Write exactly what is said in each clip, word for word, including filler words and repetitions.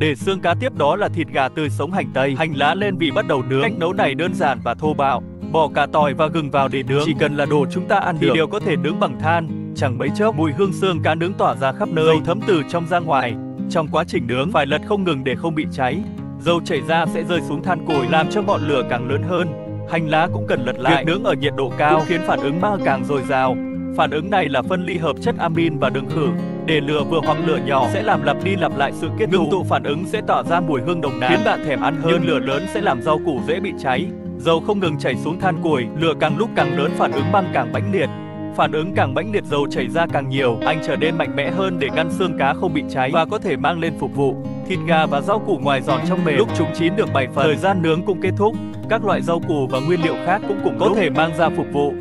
Để xương cá tiếp đó là thịt gà tươi sống, hành tây, hành lá lên vị bắt đầu nướng. Cách nấu này đơn giản và thô bạo. Bỏ cả tỏi và gừng vào để nướng. Chỉ cần là đồ chúng ta ăn thì được. đều có thể nướng bằng than. Chẳng mấy chốc, mùi hương xương cá nướng tỏa ra khắp nơi, dầu thấm từ trong ra ngoài. Trong quá trình nướng, phải lật không ngừng để không bị cháy. Dầu chảy ra sẽ rơi xuống than củi, làm cho ngọn lửa càng lớn hơn. Hành lá cũng cần lật lại. Việc nướng ở nhiệt độ cao cũng khiến phản ứng ma càng dồi dào. Phản ứng này là phân ly hợp chất amin và đường khử. Để lửa vừa hoặc lửa nhỏ sẽ làm lặp đi lặp lại sự kết tụ. Ngưng tụ phản ứng sẽ tỏa ra mùi hương nồng nàn, khiến bạn thèm ăn hơn. Nhưng lửa lớn sẽ làm rau củ dễ bị cháy. Dầu không ngừng chảy xuống than củi, lửa càng lúc càng lớn, phản ứng mang càng mãnh liệt. Phản ứng càng mãnh liệt, dầu chảy ra càng nhiều, anh trở nên mạnh mẽ hơn để ngăn xương cá không bị cháy và có thể mang lên phục vụ. Thịt gà và rau củ ngoài giòn trong mềm. Lúc chúng chín được bảy phần, thời gian nướng cũng kết thúc. Các loại rau củ và nguyên liệu khác cũng cùng có thể mang ra phục vụ.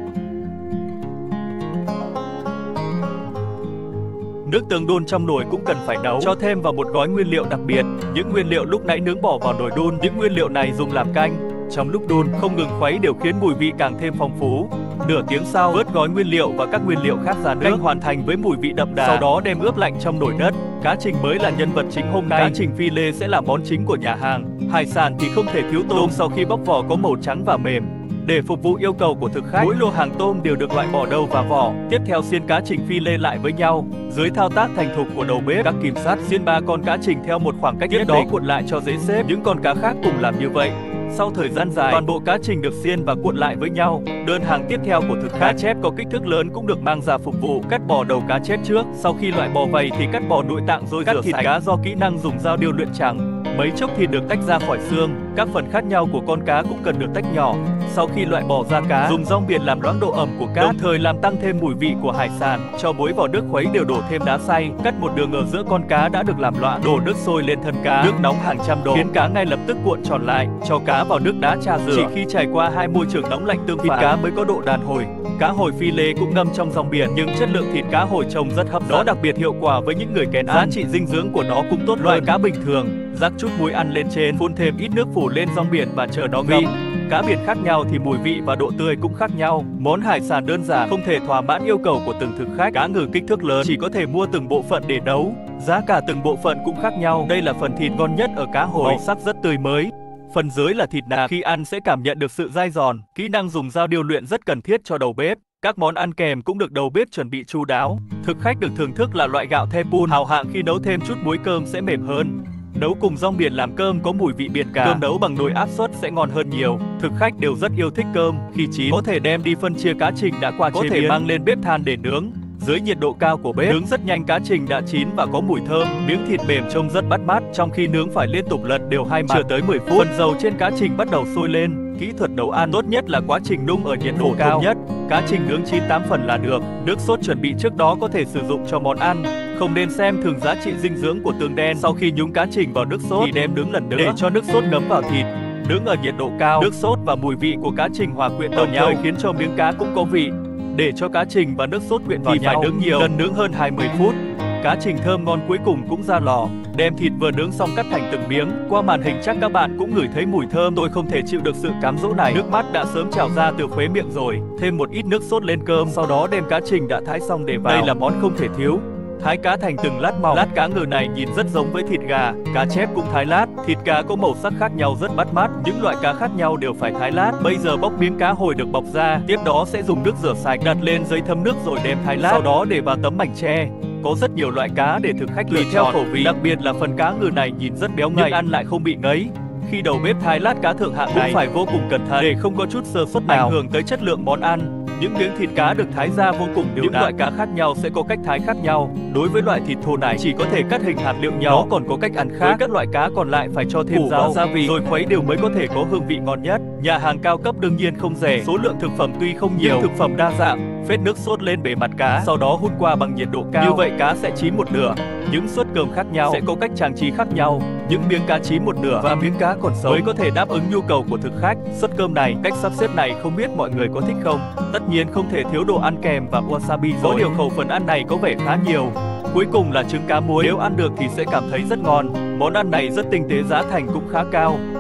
Nước tương đun trong nồi cũng cần phải nấu. Cho thêm vào một gói nguyên liệu đặc biệt. Những nguyên liệu lúc nãy nướng bỏ vào nồi đun. Những nguyên liệu này dùng làm canh. Trong lúc đun, không ngừng khuấy đều khiến mùi vị càng thêm phong phú. Nửa tiếng sau, vớt gói nguyên liệu và các nguyên liệu khác ra nước. Canh hoàn thành với mùi vị đậm đà. Sau đó đem ướp lạnh trong nồi đất. Cá trình mới là nhân vật chính hôm nay. Cá trình phi lê sẽ là món chính của nhà hàng. Hải sản thì không thể thiếu tôm, sau khi bóc vỏ có màu trắng và mềm. Để phục vụ yêu cầu của thực khách, mỗi lô hàng tôm đều được loại bỏ đầu và vỏ. Tiếp theo xiên cá trình phi lê lại với nhau. Dưới thao tác thành thục của đầu bếp, các kim sắt xiên ba con cá trình theo một khoảng cách nhất định, đó cuộn lại cho dễ xếp. Những con cá khác cùng làm như vậy. Sau thời gian dài, toàn bộ cá trình được xiên và cuộn lại với nhau. Đơn hàng tiếp theo của thực khách, cá chép có kích thước lớn cũng được mang ra phục vụ. Cắt bỏ đầu cá chép trước, sau khi loại bỏ vầy thì cắt bỏ nội tạng rồi cắt rửa thịt sạch. Cá do kỹ năng dùng dao điêu luyện chẳng mấy chốc thì được tách ra khỏi xương. Các phần khác nhau của con cá cũng cần được tách nhỏ. Sau khi loại bỏ da cá, dùng rong biển làm loãng độ ẩm của cá, đồng thời làm tăng thêm mùi vị của hải sản. Cho muối vào nước khuấy đều, đổ thêm đá xay, cắt một đường ở giữa con cá đã được làm loãng, đổ nước sôi lên thân cá, nước nóng hàng trăm độ, khiến cá ngay lập tức cuộn tròn lại. Cho cá vào nước đá tra rửa. Chỉ khi trải qua hai môi trường nóng lạnh tương phản, thịt cá mới có độ đàn hồi. Cá hồi phi lê cũng ngâm trong rong biển, nhưng chất lượng thịt cá hồi trông rất hấp dẫn. Nó đặc biệt hiệu quả với những người kén ăn. Giá trị dinh dưỡng của nó cũng tốt. Loại cá bình thường, rắc chút muối ăn lên trên, phun thêm ít nước phủ lên rong biển và chờ nó ngâm. Cá biển khác nhau thì mùi vị và độ tươi cũng khác nhau. Món hải sản đơn giản không thể thỏa mãn yêu cầu của từng thực khách. Cá ngừ kích thước lớn chỉ có thể mua từng bộ phận để nấu. Giá cả từng bộ phận cũng khác nhau. Đây là phần thịt ngon nhất ở cá hồi, màu sắc rất tươi mới. Phần dưới là thịt nạc, khi ăn sẽ cảm nhận được sự dai giòn. Kỹ năng dùng dao điêu luyện rất cần thiết cho đầu bếp. Các món ăn kèm cũng được đầu bếp chuẩn bị chu đáo. Thực khách được thưởng thức là loại gạo thepun hào hạng, khi nấu thêm chút muối cơm sẽ mềm hơn. Nấu cùng rong biển làm cơm có mùi vị biển cả. Cơm nấu bằng nồi áp suất sẽ ngon hơn nhiều. Thực khách đều rất yêu thích cơm. Khi chín có thể đem đi phân chia cá trình đã qua chế biến, có thể mang lên bếp than để nướng. Dưới nhiệt độ cao của bếp, nướng rất nhanh, cá trình đã chín và có mùi thơm. Miếng thịt mềm trông rất bắt mắt. Trong khi nướng phải liên tục lật đều hai mặt chưa tới mười phút. Phần dầu trên cá trình bắt đầu sôi lên. Kỹ thuật nấu ăn tốt nhất là quá trình nung ở nhiệt độ cao nhất. Cá trình nướng chín tám phần là được. Nước sốt chuẩn bị trước đó có thể sử dụng cho món ăn. Không nên xem thường giá trị dinh dưỡng của tương đen. Sau khi nhúng cá trình vào nước sốt thì đem nướng lần nữa để cho nước sốt ngấm vào thịt. Nướng ở nhiệt độ cao, nước sốt và mùi vị của cá trình hòa quyện vào nhau, khiến cho miếng cá cũng có vị. Để cho cá trình và nước sốt quyện vào thì nhau, phải nướng nhiều, lần nướng hơn hai mươi phút. Cá trình thơm ngon cuối cùng cũng ra lò. Đem thịt vừa nướng xong cắt thành từng miếng. Qua màn hình chắc các bạn cũng ngửi thấy mùi thơm. Tôi không thể chịu được sự cám dỗ này. Nước mắt đã sớm trào ra từ khóe miệng rồi. Thêm một ít nước sốt lên cơm, sau đó đem cá trình đã thái xong để vào. Đây là món không thể thiếu. Thái cá thành từng lát mỏng. Lát cá ngừ này nhìn rất giống với thịt gà. Cá chép cũng thái lát. Thịt cá có màu sắc khác nhau rất bắt mắt. Những loại cá khác nhau đều phải thái lát. Bây giờ bóc miếng cá hồi được bọc ra. Tiếp đó sẽ dùng nước rửa sạch, đặt lên giấy thấm nước rồi đem thái lát. Sau đó để vào tấm mảnh tre. Có rất nhiều loại cá để thực khách lựa theo khẩu vị. Đặc biệt là phần cá ngừ này nhìn rất béo ngậy, nhưng ăn lại không bị ngấy. Khi đầu bếp thái lát cá thượng hạng này cũng phải vô cùng cẩn thận để không có chút sơ suất nào ảnh hưởng tới chất lượng món ăn. Những miếng thịt cá được thái ra vô cùng đều đặn. Những loại cá khác nhau sẽ có cách thái khác nhau. Đối với loại thịt thô này chỉ có thể cắt hình hạt liệu nhỏ, nó còn có cách ăn khác. Với các loại cá còn lại phải cho thêm rau, gia vị rồi khuấy đều mới có thể có hương vị ngon nhất. Nhà hàng cao cấp đương nhiên không rẻ. Số lượng thực phẩm tuy không nhiều, nhưng thực phẩm đa dạng. Phết nước sốt lên bề mặt cá, sau đó hun qua bằng nhiệt độ cao. Như vậy cá sẽ chín một nửa. Những suất cơm khác nhau sẽ có cách trang trí khác nhau. Những miếng cá chín một nửa và miếng cá còn sống mới có thể đáp ứng nhu cầu của thực khách. Suất cơm này, cách sắp xếp này không biết mọi người có thích không? Tất nhiên không thể thiếu đồ ăn kèm và wasabi rồi. Có điều khẩu phần ăn này có vẻ khá nhiều. Cuối cùng là trứng cá muối. Nếu ăn được thì sẽ cảm thấy rất ngon. Món ăn này rất tinh tế, giá thành cũng khá cao.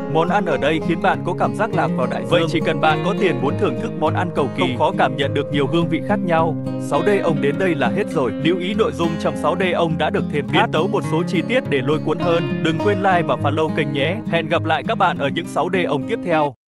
Món ăn ở đây khiến bạn có cảm giác lạc vào đại dương. Vậy chỉ cần bạn có tiền muốn thưởng thức món ăn cầu kỳ, không khó cảm nhận được nhiều hương vị khác nhau. sáu D ông đến đây là hết rồi. Lưu ý nội dung trong sáu D ông đã được thêm biến tấu một số chi tiết để lôi cuốn hơn. Đừng quên like và follow kênh nhé. Hẹn gặp lại các bạn ở những sáu D ông tiếp theo.